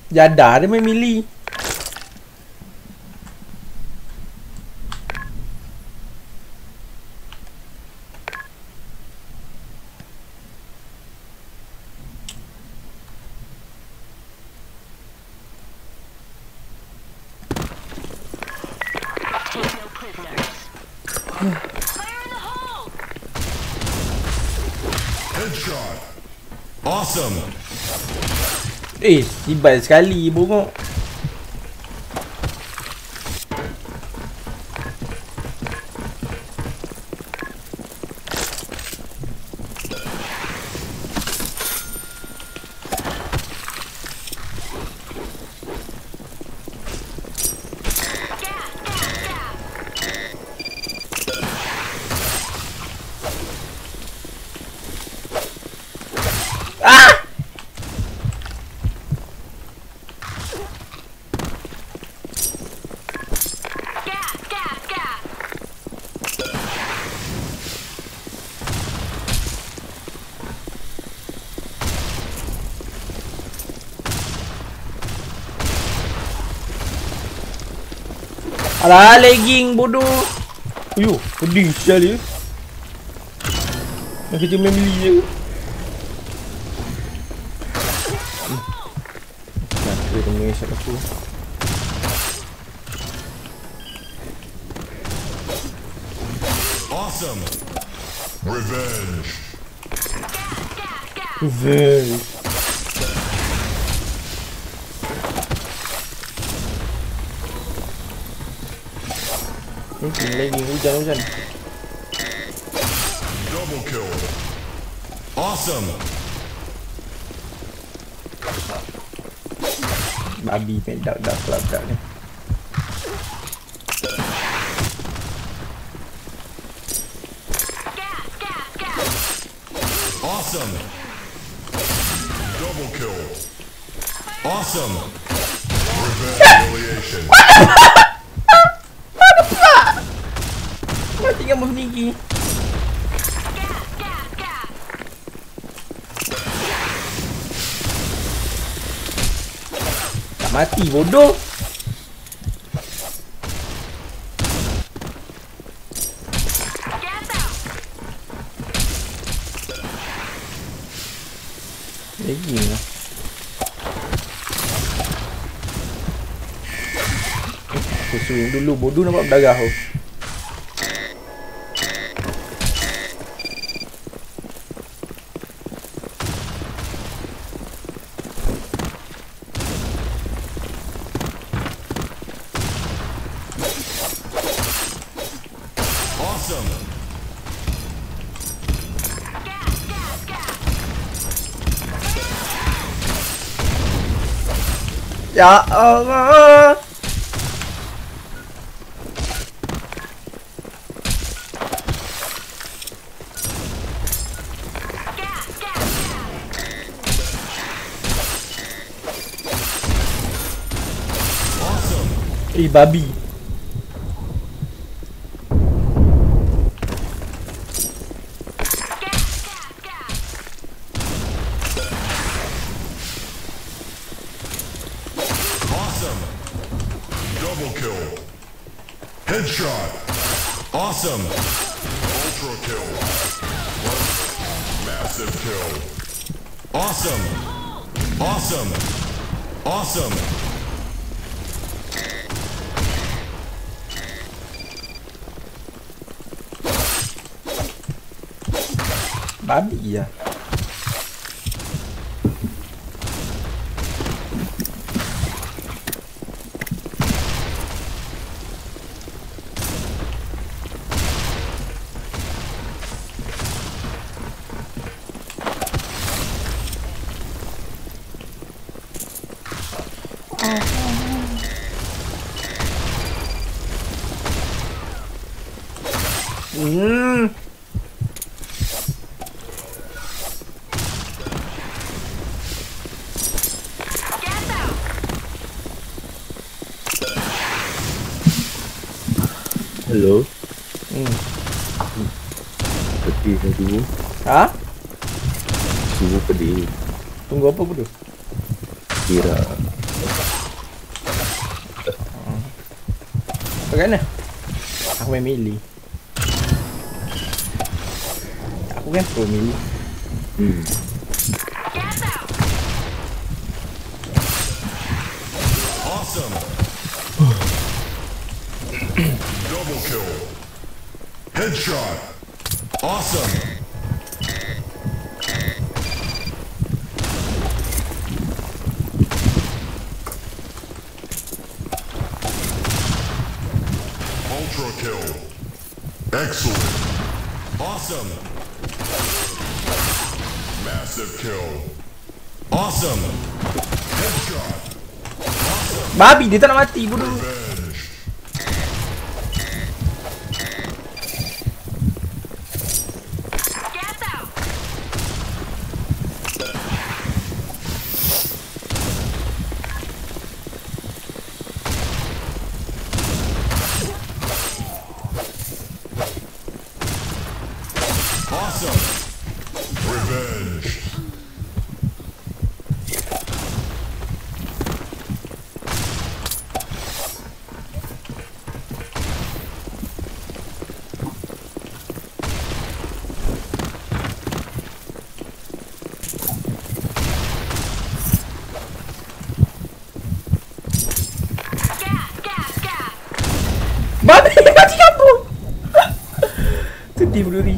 Jadah dia main melee. Headshot. Awesome. Sibat sekali bongok. Alah, lagging bodoh. Ayuh, pedih sial dia. Yang kerja main melee je. Nah, dia tengah shot aku. Awesome. Revenge. Revenge. Lagging, hujan. Double kill. Awesome. Babi main dark ni. Awesome. Double kill. Awesome. Revenge humiliation. Kau tinggal move tinggi. Tak mati bodoh. Lagging lah. Aku swing dulu, bodoh nampak berdarah tu. Awesome. Ya Allah. Babi. Awesome. Double kill. Headshot. Awesome. Ultra kill. Massive kill. Awesome. Awesome. Awesome. Babi ya. Hello. Pedih saya tunggu. Ha? Tunggu pedih. Tunggu apa bodoh? Kira Kat mana? Aku main melee. Aku kan pro melee. Awesome. Double kill. Headshot. Awesome. Ultra kill. Excellent. Awesome. Massive kill. Awesome. Headshot. Babi dia tak nak mati bodoh. Revenge. Awesome. Revenge. Babi mati kampung. Sedih berduri.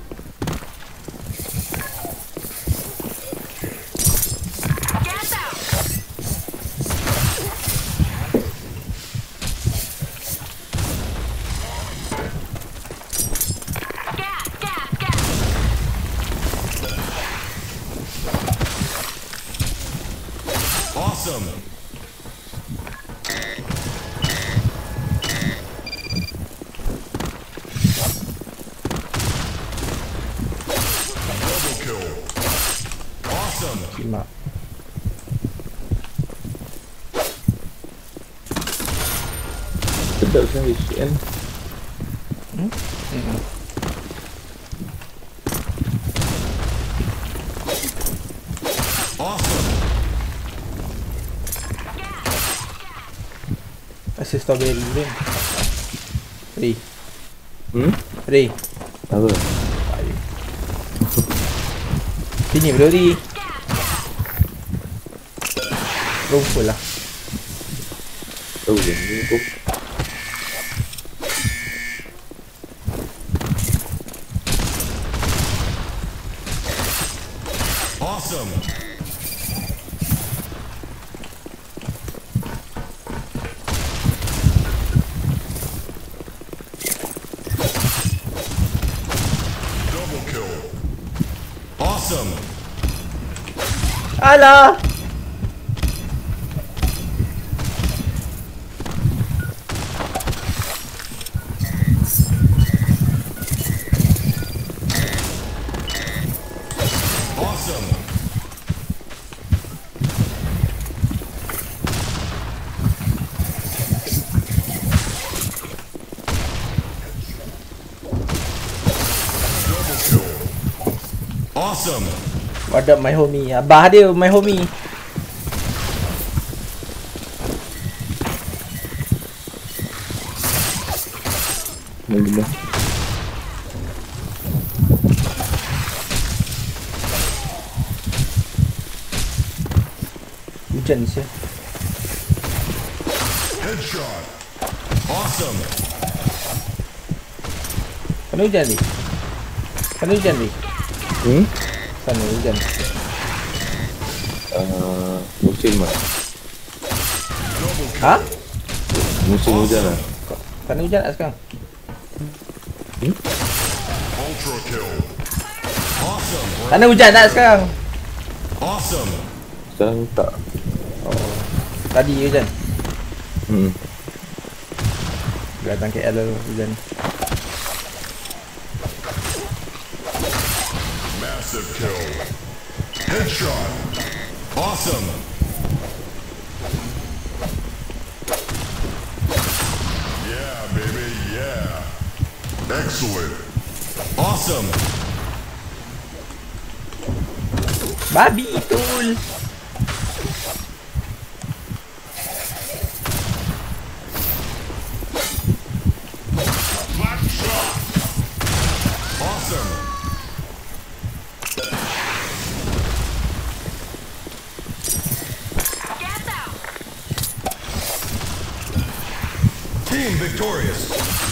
Awesome. Double kill. Awesome. Simak. Sedap sangat kan. Awesome. Rasa strawberry ni. Ray. Ray. Apa? Sini berduri. Rumpul lah. Tahu je ni kok. Awesome. Double kill. Awesome. Alah. Awesome. Double kill. Awesome. What up my homie? Abah dia my homie. Gila. Hujan sih. Headshot. Awesome. Sana hujan ni. Sana hujan ni. Sana hujan. Musim lah. Double kill. Ha? Musim hujan lah. Sana hujan tak sekarang? Ultra kill. Awesome. Sana hujan tak sekarang? Awesome. Sekarang tak. Oh. Tadi hujan. Hmm. Datang KL lalu hujan. Massive kill. Headshot. Awesome. Yeah, baby, yeah. Excellent. Awesome. Babi betul. Team victorious.